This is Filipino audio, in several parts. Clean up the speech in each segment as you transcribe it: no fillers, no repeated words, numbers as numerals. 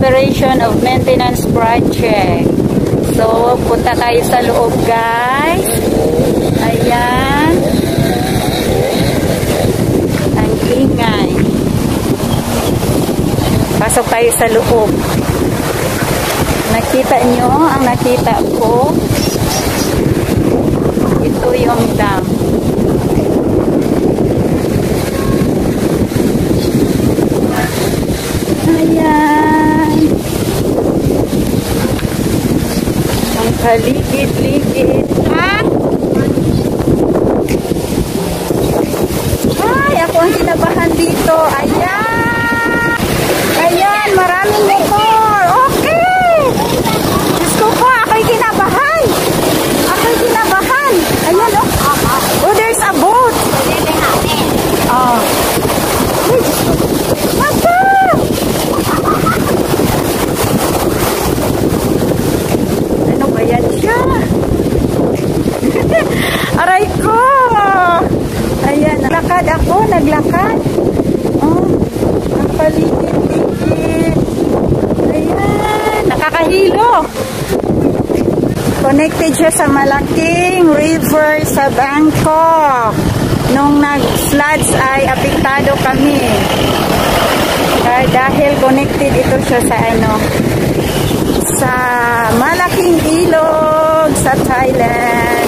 operation of maintenance project. So, punta tayo sa loob, guys. Ayan. Ang ingay. Pasok tayo sa loob. Nakita nyo ang nakita ko. Ito yung dam. Ayan. Ang paligid-ligid. Ha? Ay, ako ang kinabahan dito. Ayan. Ayan, maraming motor. Okay. Diyos ko po, ako'y kinabahan. Ako'y kinabahan. Ayan, oh. Oh, there's a boat. Oh. Mata! Ano ba yan siya? Aray ko! Ayan, naglakad ako, naglakad. Oh, ang paligid-ligid. Ayan, nakakahilo. Connected siya sa malaking river sa Bangkok. Nung nag-floods ay apektado kami. Dahil connected ito siya sa sa malaking ilog sa Thailand.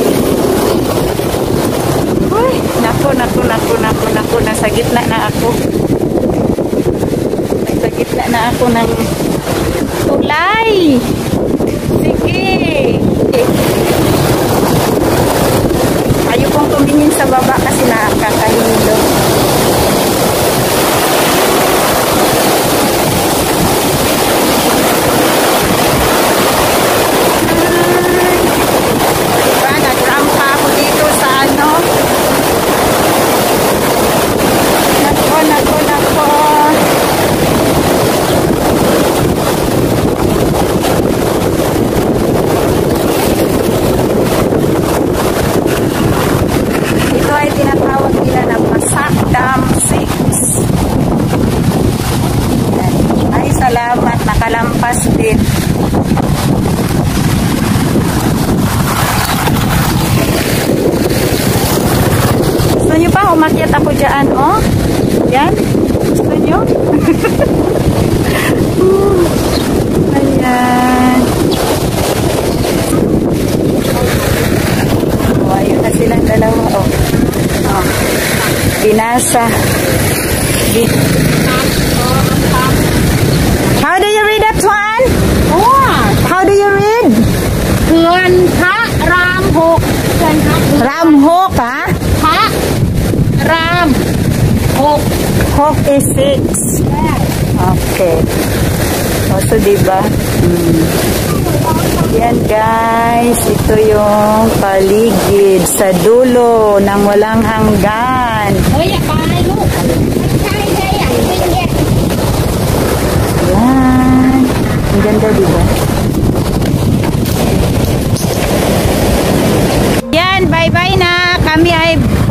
Uy, naku, nasa gitna na ako. Nasa gitna na ako ng tulay. Sige. Ayaw kong tumingin sa baba kasi nakakahilo. Diba, nagrampa ako dito sa Nako. Ito ay tinatawag nila na Pasak Dam 6. Ay, salamat. Nakalampas din. Gusto nyo pa? Umakyat ako dyan, oh. Yan. Gusto nyo? Ayan. Oh, ayun na silang dalawa, oh. Oh. Binasa. How do you read that one? Oh, How do you read? เขื่อนพระรามหกเขื่อนพระ Ramhok, ha? พระรามหก Hok is 6. Okay. O, so diba? Yan, guys. Ito yung paligid sa dulo ng walang hanggan. เฮ้ยอย่าไปลูกใช่ใช่อยากเป็นเนี่ย Yan. Ang ganda, diba? Yan, bye-bye na. Kami ay